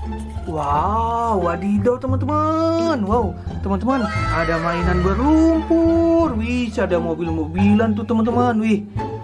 Wow, wadidaw teman-teman. Wow, teman-teman, ada mainan berlumpur. Wih, ada mobil-mobilan tuh teman-teman. Wih,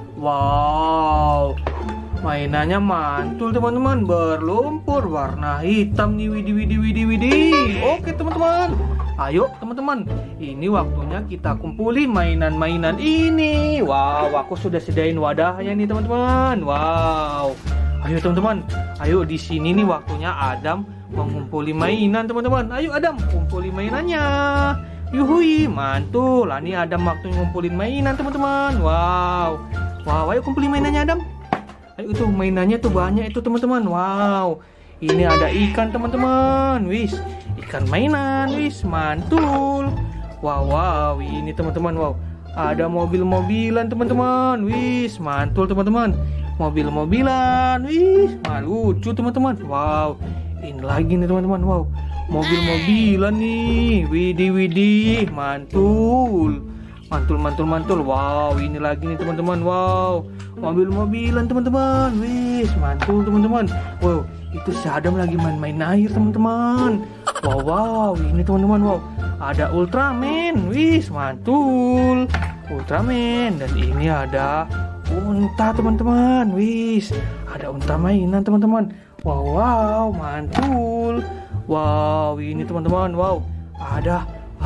wow, mainannya mantul teman-teman, berlumpur warna hitam nih. Widih, widih, widih, widih. Oke teman-teman, ayo teman-teman, ini waktunya kita kumpulin mainan-mainan ini. Wow, aku sudah sediain wadahnya nih teman-teman. Wow, ayo teman-teman, ayo di sini nih waktunya Adam mengumpuli mainan teman-teman. Ayo Adam, kumpuli mainannya. Yuhui, mantul. Ini Adam waktu ngumpulin mainan teman-teman. Wow, wow, ayo kumpulin mainannya Adam. Ayo itu mainannya tuh banyak itu teman-teman. Wow, ini ada ikan teman-teman. Wis, ikan mainan. Wis, mantul. Wow, wow, ini teman-teman. Wow, ada mobil-mobilan teman-teman. Wis, mantul teman-teman. Mobil-mobilan. Wis, lucu teman-teman. Wow, ini lagi nih teman-teman. Wow, mobil-mobilan nih. Widih, widih, mantul. Mantul, mantul, mantul. Wow, ini lagi nih teman-teman. Wow, mobil-mobilan teman-teman. Wis, mantul teman-teman. Wow, itu si Adam lagi main-main air teman-teman. Wow, wow, ini teman-teman. Wow, ada Ultraman. Wis, mantul. Ultraman. Dan ini ada unta teman-teman. Wis, ada unta mainan teman-teman. Wow, wow, mantul. Wow, ini teman-teman. Wow, ada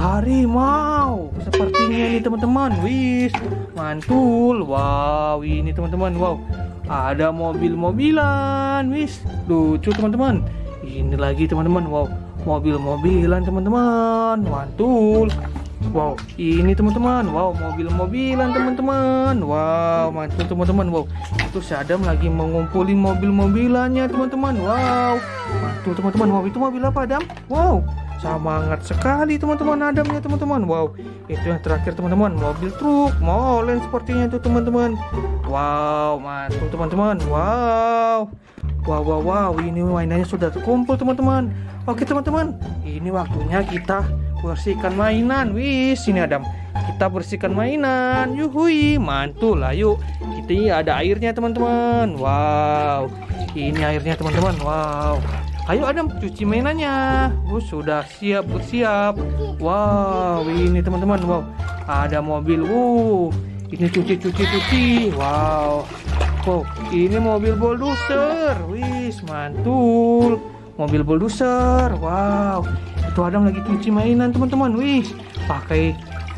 harimau sepertinya ini teman-teman. Wis, mantul. Wow, ini teman-teman. Wow, ada mobil-mobilan. Wis, lucu teman-teman. Ini lagi teman-teman. Wow, mobil-mobilan teman-teman. Mantul. Wow, ini teman-teman. Wow, mobil-mobilan teman-teman. Wow, mantul teman-teman. Wow, itu si Adam lagi mengumpulin mobil-mobilannya teman-teman. Wow, mantul teman-teman. Wow, itu mobil apa Adam? Wow, semangat sekali teman-teman Adamnya teman-teman. Wow, itu yang terakhir teman-teman, mobil truk molen sepertinya itu teman-teman. Wow, mantul teman-teman. Wow, wow, wow, wow, ini mainannya sudah terkumpul teman-teman. Oke teman-teman, ini waktunya kita bersihkan mainan. Wis, sini Adam, kita bersihkan mainan. Yuhui, mantul. Ayo, kita ada airnya teman-teman. Wow, ini airnya teman-teman. Wow, ayo Adam, cuci mainannya. Sudah siap, bersiap. Wow, ini teman-teman. Wow, ada mobil. Ini cuci. Wow, wow, ini mobil bulldozer. Wis, mantul. Mobil bulldozer. Wow, itu Adam lagi cuci mainan teman-teman. Wis, pakai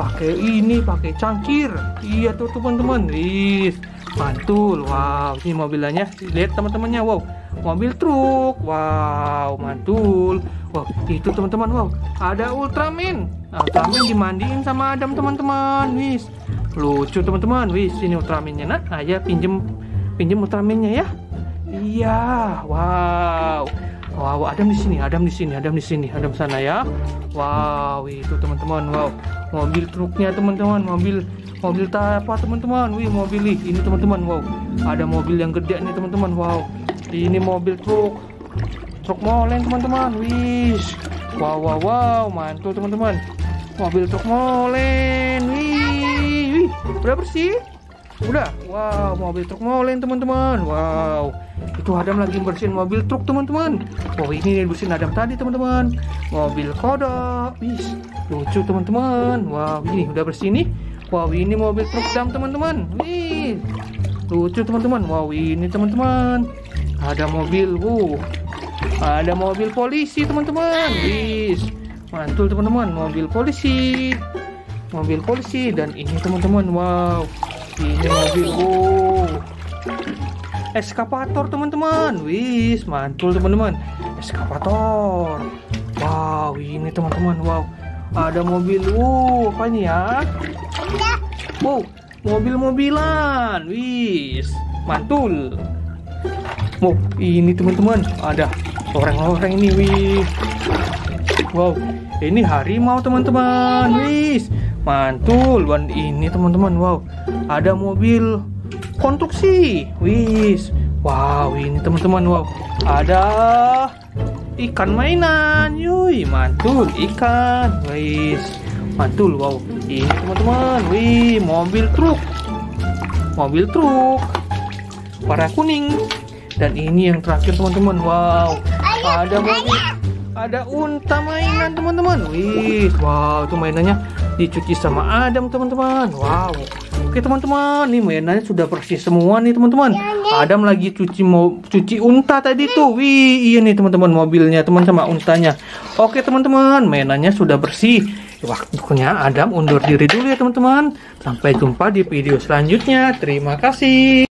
cangkir. Iya tuh teman-teman. Wis, mantul. Wow, ini mobilnya. Lihat teman-temannya. Wow, mobil truk. Wow, mantul. Wow, itu teman-teman. Wow, ada Ultraman. Ultraman dimandiin sama Adam teman-teman. Wis, lucu teman-teman. Wis, ini Ultramannya. Nah, ayo pinjem Ultramannya ya. Iya. Wow. Wow, Adam di sini, Adam sana ya. Wow, itu teman-teman. Wow, mobil truknya teman-teman, mobil apa teman-teman? Wih, mobil ini teman-teman. Wow, ada mobil yang gede nih teman-teman. Wow, ini mobil truk molen teman-teman. Wih, wow, mantul teman-teman. Mobil truk molen. Wih, udah bersih? Udah. Wow, mobil truk molen teman-teman. Wow, itu Adam lagi bersihin mobil truk teman-teman. Wow, ini bersihin Adam tadi teman-teman. Mobil kodok. Wis, lucu teman-teman. Wow, ini udah bersih nih. Wow, ini mobil truk dam teman-teman. Wih, lucu teman-teman. Wow, ini teman-teman, ada mobil. Ada mobil polisi teman-teman. Wis, mantul teman-teman. Mobil polisi. Dan ini teman-teman. Wow, ini mobil. Eskavator teman-teman. Wis, mantul teman-teman. Eskavator. Wow, ini teman-teman. Wow, ada mobil. Apa ini ya? Wow, mobil-mobilan. Wis, mantul. Wow, ini teman-teman, ada orang-orang ini. Wih, wow, ini harimau teman-teman. Wis, mantul. Dan ini teman-teman. Wow, ada mobil konstruksi. Wis, wow, ini teman-teman. Wow, ada ikan mainan. Yui, mantul, ikan. Wis, mantul. Wow, ini teman-teman. Wih, mobil truk warna kuning. Dan ini yang terakhir teman-teman. Wow, Ada mobil, ada unta mainan teman-teman. Wih, wow, itu mainannya dicuci sama Adam teman-teman. Wow. Oke teman-teman, nih mainannya sudah bersih semua nih teman-teman. Adam lagi cuci unta tadi tuh. Wih, iya nih teman-teman, mobilnya teman sama untanya. Oke teman-teman, mainannya sudah bersih. Waktunya Adam undur diri dulu ya teman-teman. Sampai jumpa di video selanjutnya. Terima kasih.